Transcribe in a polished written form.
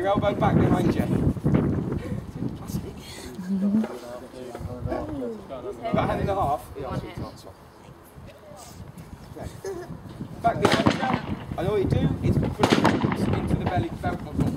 elbow back behind you. About a hand and a half. Back the arms down. And all you do is put it into the belly belt muscle.